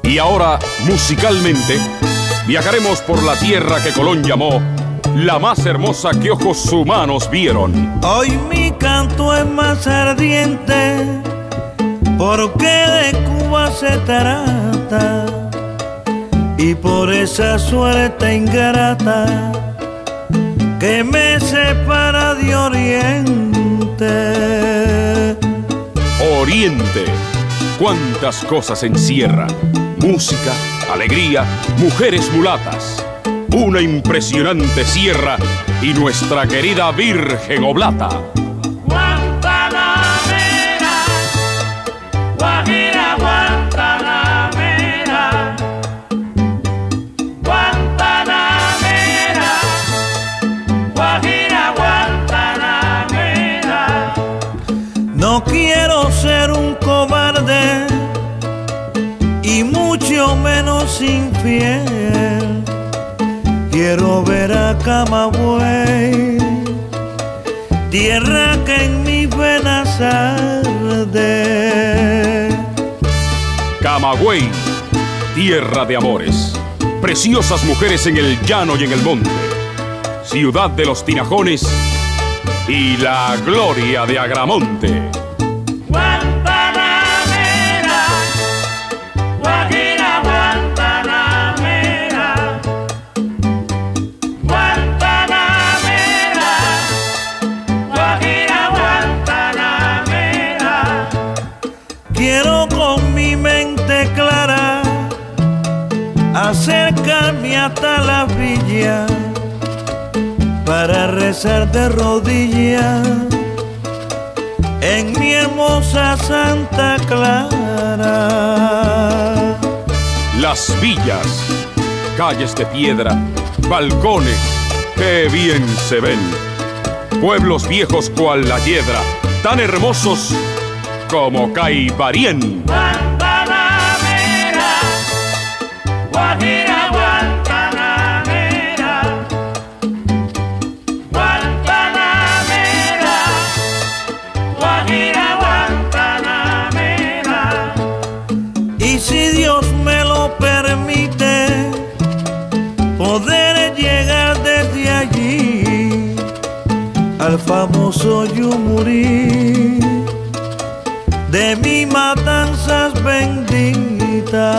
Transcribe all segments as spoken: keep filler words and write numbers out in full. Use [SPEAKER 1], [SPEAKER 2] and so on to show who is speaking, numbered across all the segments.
[SPEAKER 1] Y ahora, musicalmente, viajaremos por la tierra que Colón llamó la más hermosa que ojos humanos vieron.
[SPEAKER 2] Hoy mi canto es más ardiente, porque de Cuba se trata, y por esa suerte ingrata que me separa de Oriente.
[SPEAKER 1] Oriente, cuántas cosas encierra: música, alegría, mujeres mulatas, una impresionante sierra y nuestra querida Virgen Oblata.
[SPEAKER 3] Guantanamera, Guajira Guantanamera, Guantanamera, Guajira Guantanamera.
[SPEAKER 2] No quiero ser un cobarde y mucho menos infiel. Quiero ver a Camagüey, tierra que en mis venas arde.
[SPEAKER 1] Camagüey, tierra de amores, preciosas mujeres en el llano y en el monte, ciudad de los tinajones y la gloria de Agramonte.
[SPEAKER 3] Guantanamera, Guajira Guantanamera, Guantanamera, Guajira Guantanamera.
[SPEAKER 2] Quiero con mi mente clara acercarme hasta la villa para rezar de rodillas en mi hermosa Santa Clara.
[SPEAKER 1] Las villas, calles de piedra, balcones, qué bien se ven. Pueblos viejos cual la hiedra, tan hermosos como Caibarien.
[SPEAKER 3] Guantanamera, Guajira Guantanamera, Guantanamera, Guajira Guantanamera.
[SPEAKER 2] Y si Dios me lo permite, poder llegar desde allí al famoso Yumurí de mis matanzas benditas.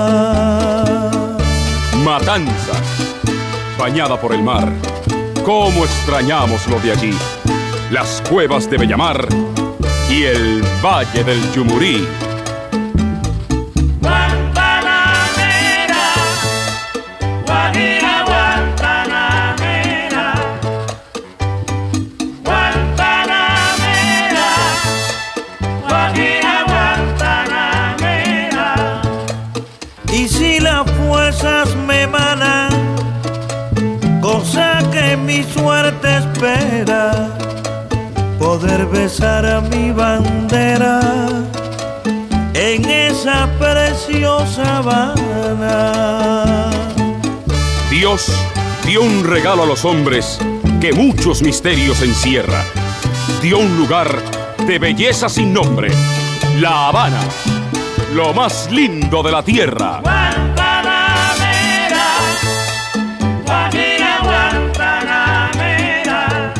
[SPEAKER 1] Matanzas, bañada por el mar, cómo extrañamos lo de allí, las cuevas de Bellamar y el valle del Yumurí.
[SPEAKER 3] Guantanamera, Guajira Guantanamera, Guantanamera, Guajira Guantanamera.
[SPEAKER 2] Y si las fuerzas me emanan, cosa que mi suerte espera, poder besar a mi bandera en esa preciosa Habana.
[SPEAKER 1] Dios dio un regalo a los hombres que muchos misterios encierra. Dio un lugar de belleza sin nombre, La Habana, lo más lindo de la tierra.
[SPEAKER 3] Guantanamera, Guajira Guantanamera,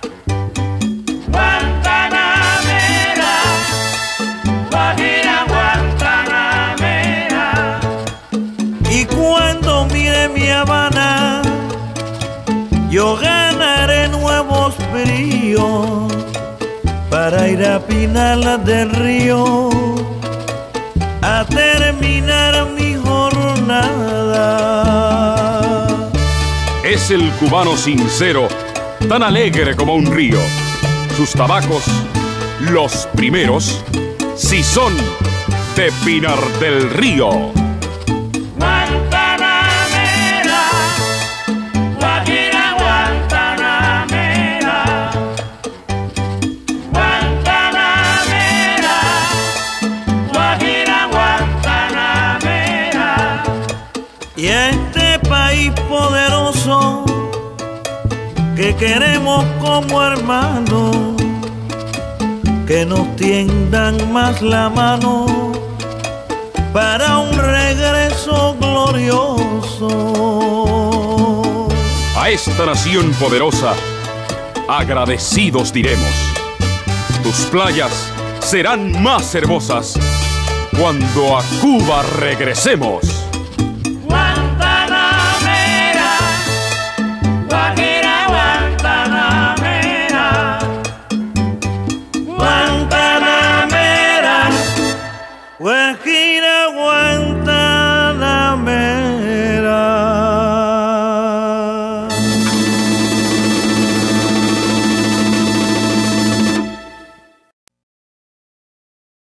[SPEAKER 3] Guantanamera, Guajira Guantanamera.
[SPEAKER 2] Y cuando mire mi Habana, yo ganaré nuevos bríos para ir a Pinal del Río a terminar mi jornada.
[SPEAKER 1] Es el cubano sincero, tan alegre como un río. Sus tabacos, los primeros, si son de Pinar del Río.
[SPEAKER 3] Guantanamera, Guajira Guantanamera, Guantanamera, Guajira Guantanamera.
[SPEAKER 2] Y a este país poderoso que queremos como hermanos, que nos tiendan más la mano para un regreso regreso glorioso.
[SPEAKER 1] A esta nación poderosa, agradecidos diremos. Tus playas serán más hermosas cuando a Cuba regresemos.